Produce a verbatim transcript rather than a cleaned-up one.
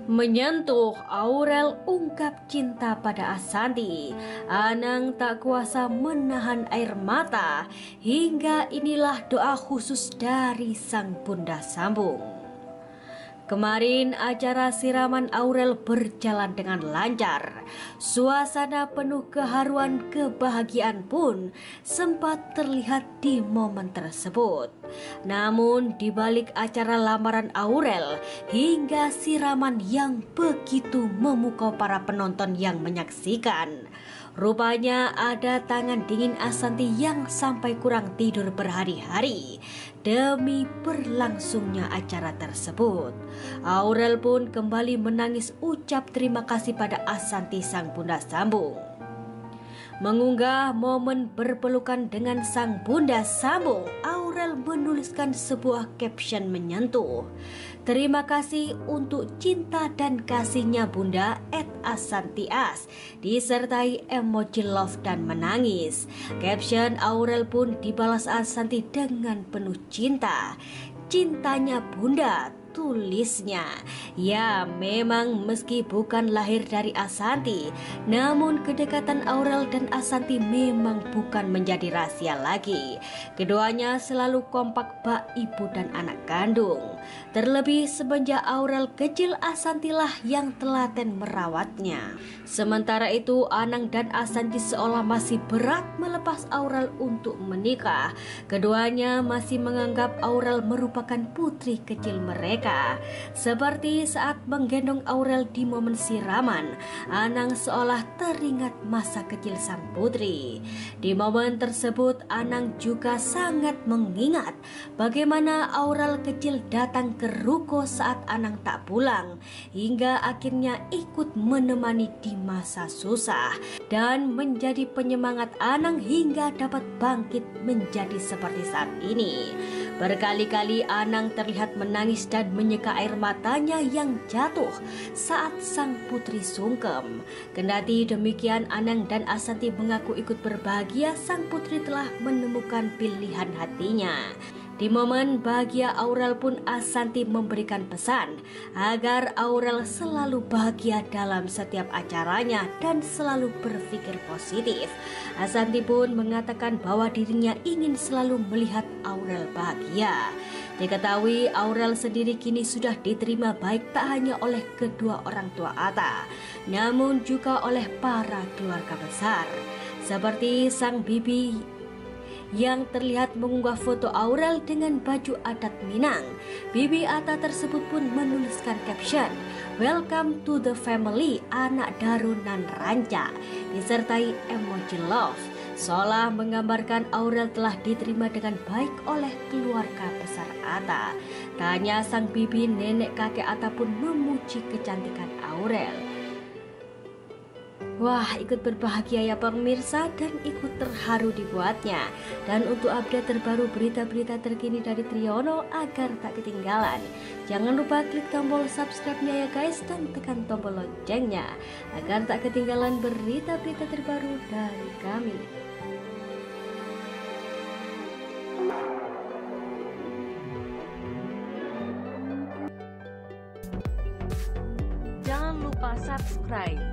Menyentuh, Aurel ungkap cinta pada Ashanty. Anang tak kuasa menahan air mata. Hingga inilah doa khusus dari sang bunda sambung. Kemarin acara siraman Aurel berjalan dengan lancar. Suasana penuh keharuan kebahagiaan pun sempat terlihat di momen tersebut. Namun di balik acara lamaran Aurel hingga siraman yang begitu memukau para penonton yang menyaksikan, rupanya ada tangan dingin Ashanty yang sampai kurang tidur berhari-hari demi berlangsungnya acara tersebut. Aurel pun kembali menangis ucap terima kasih pada Ashanty sang bunda sambung. Mengunggah momen berpelukan dengan sang bunda sambung, Aurel menuliskan sebuah caption menyentuh. Terima kasih untuk cinta dan kasihnya bunda at Ashanty As, disertai emoji love dan menangis. Caption Aurel pun dibalas Ashanty dengan penuh cinta. Cintanya bunda, tulisnya. Ya, memang meski bukan lahir dari Ashanty, namun kedekatan Aurel dan Ashanty memang bukan menjadi rahasia lagi. Keduanya selalu kompak bak ibu dan anak kandung. Terlebih semenjak Aurel kecil, Ashanty lah yang telaten merawatnya. Sementara itu Anang dan Ashanty seolah masih berat melepas Aurel untuk menikah. Keduanya masih menganggap Aurel merupakan putri kecil mereka. Seperti saat menggendong Aurel di momen siraman, Anang seolah teringat masa kecil sang putri. Di momen tersebut Anang juga sangat mengingat bagaimana Aurel kecil datang ke ruko saat Anang tak pulang, hingga akhirnya ikut menemani di masa susah dan menjadi penyemangat Anang hingga dapat bangkit menjadi seperti saat ini. Berkali-kali Anang terlihat menangis dan menyeka air matanya yang jatuh saat sang putri sungkem. Kendati demikian, Anang dan Ashanty mengaku ikut berbahagia sang putri telah menemukan pilihan hatinya. Di momen bahagia Aurel pun Ashanty memberikan pesan agar Aurel selalu bahagia dalam setiap acaranya dan selalu berpikir positif. Ashanty pun mengatakan bahwa dirinya ingin selalu melihat Aurel bahagia. Diketahui Aurel sendiri kini sudah diterima baik tak hanya oleh kedua orang tua Atta, namun juga oleh para keluarga besar. Seperti sang bibi yang terlihat mengunggah foto Aurel dengan baju adat Minang. Bibi Atta tersebut pun menuliskan caption, "Welcome to the family anak Darunan Ranca," disertai emoji love, seolah menggambarkan Aurel telah diterima dengan baik oleh keluarga besar Atta. Tak hanya sang bibi, nenek kakek Atta pun memuji kecantikan Aurel. Wah, ikut berbahagia ya pemirsa dan ikut terharu dibuatnya. Dan untuk update terbaru berita-berita terkini dari Triono agar tak ketinggalan, jangan lupa klik tombol subscribe-nya ya guys, dan tekan tombol loncengnya agar tak ketinggalan berita-berita terbaru dari kami. Jangan lupa subscribe,